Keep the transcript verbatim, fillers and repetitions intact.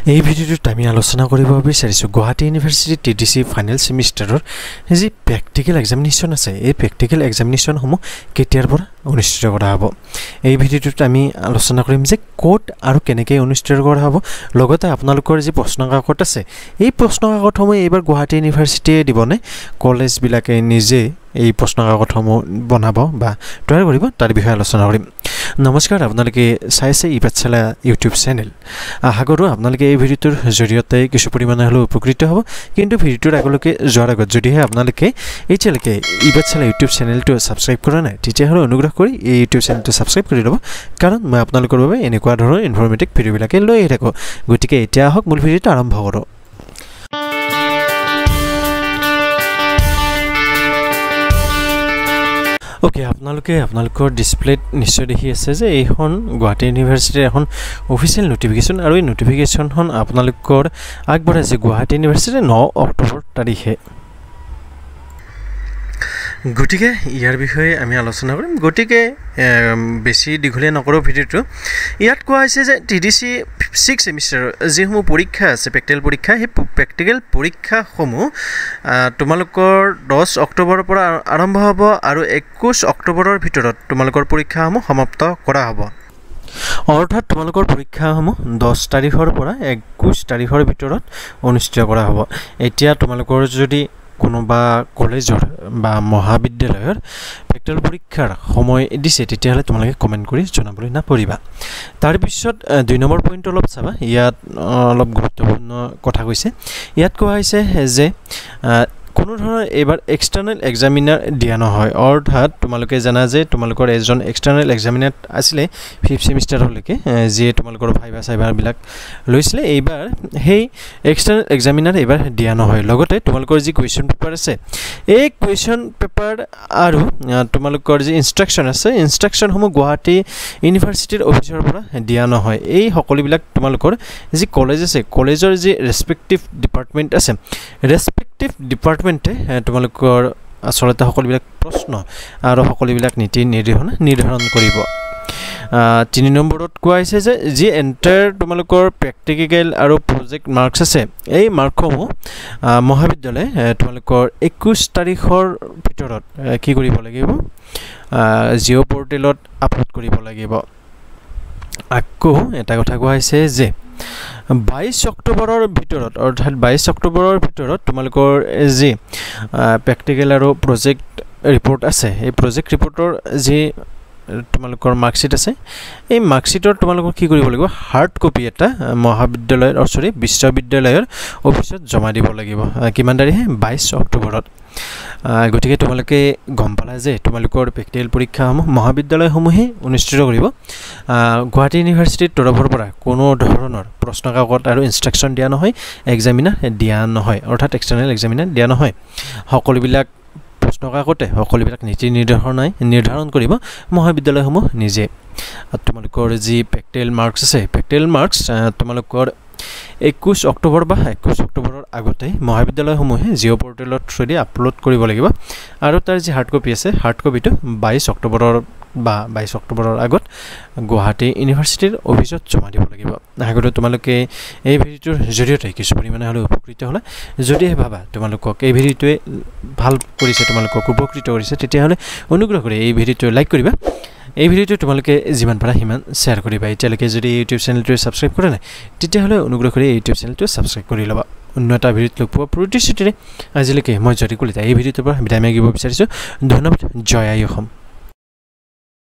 এই ভিডিওটোত আমি আলোচনা কৰিব বিচাৰিছো গুৱাহাটী ইউনিভাৰ্চিটি টিডিসি ফাইনেল সেমিষ্টাৰৰ যি প্ৰেক্টিকেল এক্সামিনেশ্যন আছে এই প্ৰেক্টিকেল এক্সামিনেশ্যন সমূহ কেতিয়াৰ পৰা অনুষ্ঠিত কৰা হ'ব এই ভিডিওটোত আমি আলোচনা কৰিম যে কোড আৰু কেনেকৈ অনুষ্ঠিত কৰা হ'ব লগতে আপোনালোকৰ যি প্ৰশ্নকাকত আছে এই প্ৰশ্নকাকতসমূহ এইবাৰ গুৱাহাটী ইউনিভাৰ্চিটিয়ে দিবনে কলেজ বিলাকে নিজে এই প্ৰশ্নকাকতসমূহ বনাব বা তৈয়াৰ কৰিব তাৰ বিষয়ে আলোচনা কৰিম নমস্কাৰ আপোনালোকে চাইছে ই পাঠশালা ইউটিউব চেনেল আশা কৰোঁ আপোনালোকে এই ভিডিওটোৰ জৰিয়তে কিছু পৰিমাণে হ'লেও উপকৃত হ'ব কিন্তু ভিডিওটোৰ আগলৈকে যোৱাৰ আগত যদিহে আপোনালোকে এতিয়ালৈকে ই পাঠশালা ইউটিউব চেনেলটো ছাবস্ক্ৰাইব কৰা নাই তেতিয়াহ'লে অনুগ্ৰহ কৰি এই ইউটিউব চেনেলটো ছাবস্ক্ৰাইব কৰি ল'ব কাৰণ মই আপোনালোকৰ বাবে এনেকুৱা ধৰণৰ ইনফৰ্মেটিভ ভিডিঅ'বিলাকে লৈ আহি থাকোঁ গতিকে এতিয়া আহক মূল ভিডিঅ'টো আৰম্ভ কৰোঁ ওকে আপোনালোকে আপোনালোকৰ ডিসপ্লেত নিশ্চয় দেখি আছে যে এইখন গুৱাহাটী ইউনিভাৰ্চিটিৰ এখন অফিচিয়েল নোটিফিকেশ্যন আৰু এই নোটিফিকেশ্যনখন আপোনালোকৰ আগবঢ়াইছে গুৱাহাটী ইউনিভাৰ্চিটিৰ ন অক্টোবৰ তাৰিখে গতিকে ইয়াৰ বিষয়ে আমি আলোচনা কৰিম গতিকে বেছি দীঘলীয়া নকৰো ভিডিওটো ইয়াত কোৱা হৈছে যে টিডিসি ছিক্স সেমিষ্টাৰৰ যিসমূহ পৰীক্ষা আছে প্ৰেক্টিকেল পৰীক্ষা সেই প্ৰেক্টিকেল পৰীক্ষাসমূহ তোমালোকৰ দহ অক্টোবৰৰ পৰা আৰম্ভ হ'ব আৰু একৈছ অক্টোবৰৰ ভিতৰত তোমালোকৰ পৰীক্ষাসমূহ সমাপ্ত কৰা হ'ব অৰ্থাৎ তোমালোকৰ পৰীক্ষাসমূহ দহ তাৰিখৰ পৰা একৈছ তাৰিখৰ ভিতৰত অনুষ্ঠিত কৰা হ'ব এতিয়া তোমালোকৰ যদি কোনোবা কলেজৰ বা মহাবিদ্যালয়ৰ প্ৰেক্টিকেল পৰীক্ষাৰ সময় দিছে তেতিয়াহ'লে তোমালোকে কমেণ্ট কৰি জনাবলৈ নাপাহৰিবা তাৰপিছত দুই নম্বৰ পইণ্ট অলপ চাবা ইয়াত অলপ গুৰুত্বপূৰ্ণ কথা কৈছে ইয়াত কোৱা হৈছে যে কোনো ধৰণৰ এবাৰ এক্সটাৰ্নেল এক্সামিনাৰ দিয়া নহয় অৰ্থাৎ তোমালোকে জানা যে তোমালোকৰ এজন এক্সটাৰ্নেল এক্সামিনাৰ আছিলে ফিফথ সেমিষ্টাৰলৈকে যিয়ে তোমালোকৰ ভাইভা চাইভাৰবিলাক লৈছিলে এইবাৰ সেই এক্সটাৰ্নেল এক্সামিনাৰ এইবাৰ দিয়া নহয় লগতে তোমালোকৰ যি কুৱেশ্যন পেপাৰ আছে এই কুৱেশ্যন পেপাৰ আৰু তোমালোকৰ যি ইনষ্ট্ৰাকশ্যন আছে ইনষ্ট্ৰাকশ্যনসমূহ গুৱাহাটী ইউনিভাৰ্চিটিৰ অফিচৰ পৰা দিয়া নহয় এই সকলোবিলাক তোমালোকৰ যি কলেজ আছে কলেজৰ যি ৰেছপেক্টিভ ডিপাৰ্টমেণ্ট আছে ৰেছপেক্টিভ ডিপাৰ্টমেণ্টে তোমালোকৰ আচলতে সকলোবিলাক প্ৰশ্ন আৰু সকলোবিলাক নীতি নিৰ্দেশনা নিৰ্ধাৰণ কৰিব তিনি নম্বৰত কোৱা হৈছে যে যি এণ্টায়াৰ তোমালোকৰ প্ৰেক্টিকেল আৰু প্ৰজেক্ট মাৰ্কছ আছে এই মাৰ্কসমূহ মহাবিদ্যালয়ে তোমালোকৰ একৈছ তাৰিখৰ ভিতৰত কি কৰিব লাগিব জিঅ' পৰ্টেলত আপলোড কৰিব লাগিব আকৌ এটা কথা কোৱা হৈছে যে বাইছ অক্টোবৰৰ ভিতৰত অৰ্থাৎ বাইছ অক্টোবৰৰ ভিতৰত তোমালোকৰ যি প্ৰেক্টিকেল আৰু প্ৰজেক্ট ৰিপৰ্ট আছে এই প্ৰজেক্ট ৰিপৰ্টৰ যি তোমালোকৰ মাৰ্কশ্বিট আছে এই মাৰ্কশ্বিটৰ তোমালোকৰ কি কৰিব লাগিব হাৰ্ড কপি এটা মহাবিদ্যালয়ৰ সৰি বিশ্ববিদ্যালয়ৰ অফিচত জমা দিব লাগিব কিমান তাৰিখে বাইছ অক্টোবৰত গতিকে তোমালোকে গম পালা যে তোমালোকৰ প্ৰেক্টিকেল পৰীক্ষাসমূহ মহাবিদ্যালয়সমূহে অনুষ্ঠিত কৰিব গুৱাহাটী ইউনিভাৰ্চিটিৰ তৰফৰ পৰা কোনো ধৰণৰ প্ৰশ্নকাকত আৰু ইনষ্ট্ৰাকশ্যন দিয়া নহয় এক্সামিনাৰ দিয়া নহয় অৰ্থাৎ এক্সটাৰ্নেল এক্সামিনাৰ দিয়া নহয় সকলোবিলাক প্ৰশ্নকাকতে সকলোবিলাক নীতি নিৰ্দেশনাই নিৰ্ধাৰণ কৰিব মহাবিদ্যালয়সমূহ নিজে তোমালোকৰ যি প্ৰেক্টিকেল মাৰ্কছ আছে প্ৰেক্টিকেল মাৰ্কছ তোমালোকৰ একৈছ অক্টোবৰ বা একৈছ অক্টোবৰৰ আগতে মহাবিদ্যালয়সমূহে জিঅ' পৰ্টেলত থ্ৰুদি আপলোড কৰিব লাগিব আৰু তাৰ যি হাৰ্ড কপি আছে হাৰ্ড কপিটো বাইছ অক্টোবৰৰ বা বাইছ অক্টোবৰৰ আগত গুৱাহাটী ইউনিভাৰ্চিটিৰ অফিচত জমা দিব লাগিব আগতে তোমালোকে এই ভিডিঅ'টোৰ জৰিয়তে কিছু পৰিমাণে হ'লেও উপকৃত হ'লে যদিহে ভাবা তোমালোকক এই ভিডিঅ'টোৱে ভাল কৰিছে তোমালোকক উপকৃত কৰিছে তেতিয়াহ'লে অনুগ্ৰহ কৰি এই ভিডিঅ'টো লাইক কৰিবা এই ভিডিঅ'টো তোমালোকে যিমান পাৰা সিমান শ্বেয়াৰ কৰিবা এতিয়ালৈকে যদি ইউটিউব চেনেলটো ছাবস্ক্ৰাইব কৰা নাই তেতিয়াহ'লে অনুগ্ৰহ কৰি ইউটিউব চেনেলটো ছাবস্ক্ৰাইব কৰি ল'বা অন্য এটা ভিডিঅ'ত লগ পোৱা প্ৰতিশ্ৰুতিৰে আজিলৈকে মই জ্যোতি কলিতা এই ভিডিঅ'টোৰ পৰা বিদায় মাগিব বিচাৰিছোঁ ধন্যবাদ জয় আই অসম